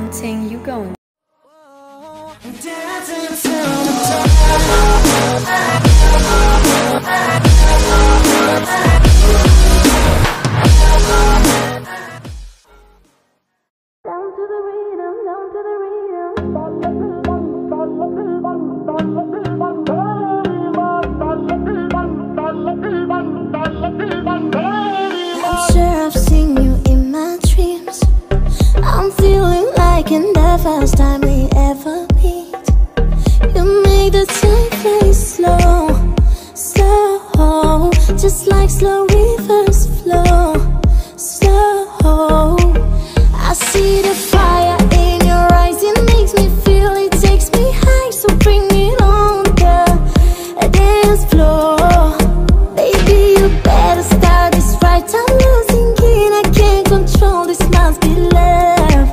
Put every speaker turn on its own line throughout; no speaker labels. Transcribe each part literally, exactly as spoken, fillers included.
Young Ting, you going?
I'm sure I've seen you in my dreams. I'm feeling like in the first time we ever meet. You make the time fly slow, slow, just like slow rivers flow, slow. I see the fire in your eyes, it makes me feel, it takes me high. So bring it on the dance floor. Baby, you better start this right. I'm losing it, I can't control, this must be love,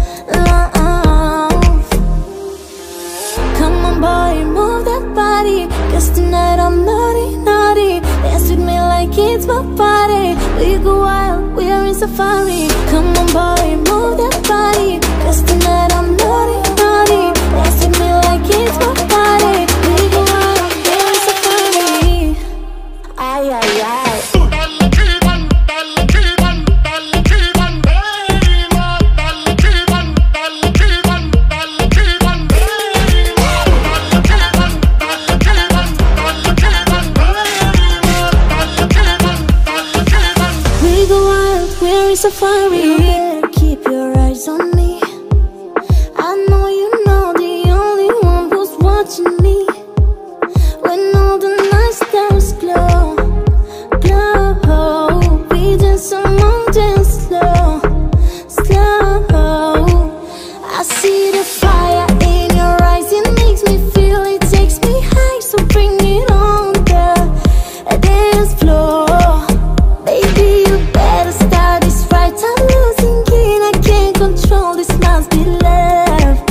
love. Come on boy, move that body, cause tonight I'm naughty, naughty. Dance with me like it's my party. We go wild, we're in safari. Come on boy, move that body, cause tonight I'm naughty, naughty. Dance with me like it's my party. We go wild, we're in safari. Ay, ay, ay. Safari, you better keep your eyes on me. I know you know the only one who's watching me. When all the night stars glow, glow, we dance among dance slow, slow. I see the fire in your eyes, it makes me feel, it takes me high. So bring it on the dance floor. Baby, you better start this right. I'm losing it, I can't control, this must be love,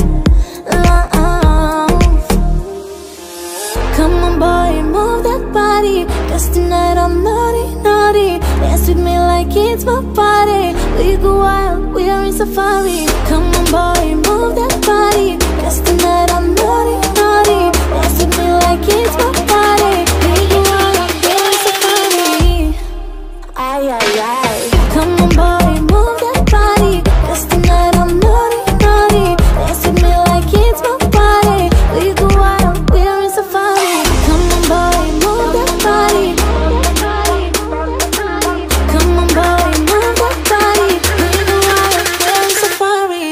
love. Come on boy, move that body, cause tonight I'm naughty, naughty. Dance with me like it's my party. We go wild, we are in safari. Come on boy, move that body, cause tonight I'm naughty, naughty. Dance with me like it's my party. We go wild, we are in safari. Ay, ay, ay. Come on boy, move that body, cause tonight I'm naughty, naughty. Dance with me like it's my party. We go wild, we are in safari. Come on boy, move that body. Come on boy, move that body. We go wild, we are in safari.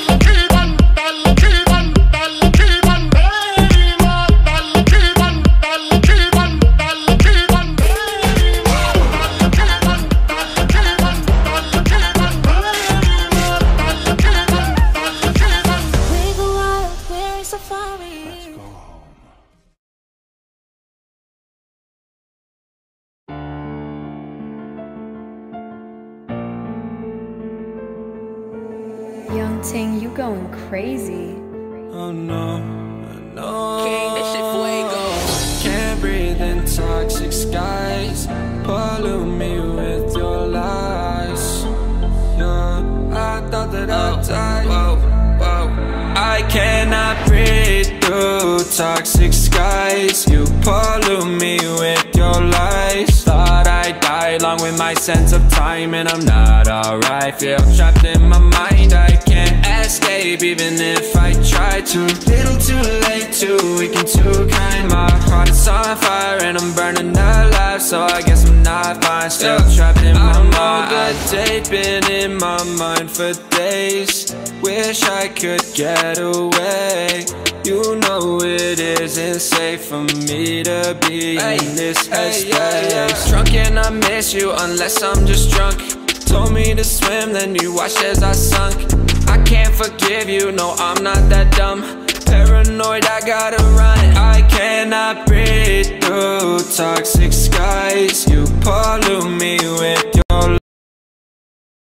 Young Ting, you going crazy?
Oh no, no. King, this shit fuego. Can't breathe in toxic skies. Pollute me with your lies. Yeah, I thought that I'd die. Whoa, whoa. I cannot breathe through toxic skies. You pollute me with your lies. Thought I'd die along with my sense of time, and I'm not alright. Feel trapped in my mind, I can't escape even if I try to. Little too late, too weak and too kind. My heart is on fire and I'm burning alive, so I guess I'm not fine. Still trapped in my mind. I know that they've been in my mind for days. Wish I could get away. You know it isn't safe for me to be hey, in this headspace. Hey, yeah, yeah. Drunk and I miss you unless I'm just drunk. Told me to swim, then you watched as I sunk. I can't forgive you, no I'm not that dumb. Paranoid, I gotta run. I cannot breathe through toxic skies. You pollute me with your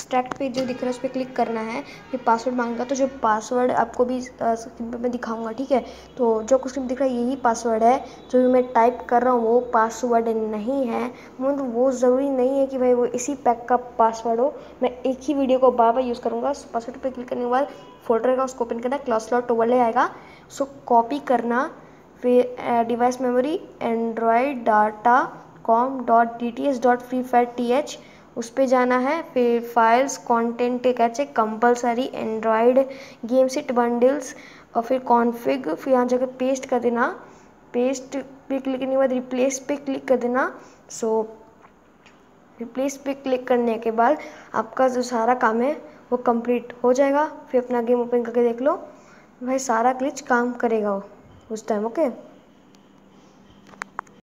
extract पे जो दिख रहा है उस पर click करना है, फिर पासवर्ड मांगेगा। तो जो पासवर्ड आपको भी स्क्रीन पे मैं दिखाऊंगा, ठीक है। तो जो कुछ दिख रहा है यही पासवर्ड है, जो भी मैं टाइप कर रहा हूँ वो पासवर्ड नहीं है। मतलब वो ज़रूरी नहीं है कि भाई वो इसी पैक का पासवर्ड हो। मैं एक ही वीडियो को बार बार यूज़ करूँगा। पासवर्ड पे क्लिक करने के बाद फोल्डर का उसको ओपन करना, क्लास स्लॉट ओवरले आएगा, उसको कॉपी करना, फिर device memory Android data com dot D T S dot free fire T H उस पर जाना है। फिर files content cache compulsory Android game set bundles और फिर कॉन्फ़िग, फिर यहाँ जाकर पेस्ट कर देना। पेस्ट पे क्लिक करने के बाद रिप्लेस पे क्लिक कर देना। सो रिप्लेस पे क्लिक करने के बाद आपका जो सारा काम है वो कंप्लीट हो जाएगा। फिर अपना गेम ओपन करके देख लो, भाई सारा ग्लिच काम करेगा उस टाइम। ओके।